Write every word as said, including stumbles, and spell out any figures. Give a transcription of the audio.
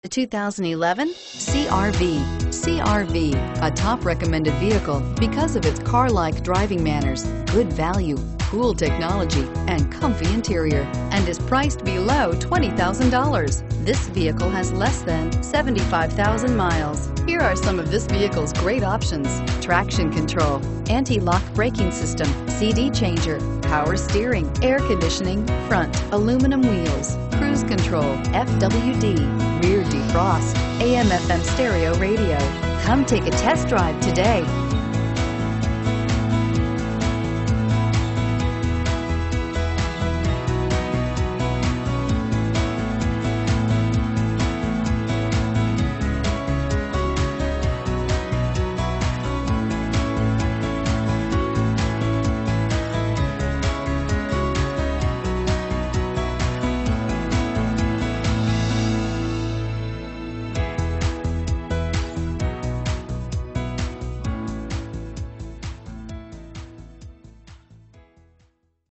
The two thousand eleven C R V. C R V, a top recommended vehicle because of its car-like driving manners, good value, cool technology, and comfy interior, and is priced below twenty thousand dollars. This vehicle has less than seventy-five thousand miles. Here are some of this vehicle's great options: traction control, anti-lock braking system, C D changer, power steering, air conditioning, front, aluminum wheels, cruise control, F W D, rear defrost, A M F M stereo radio. Come take a test drive today.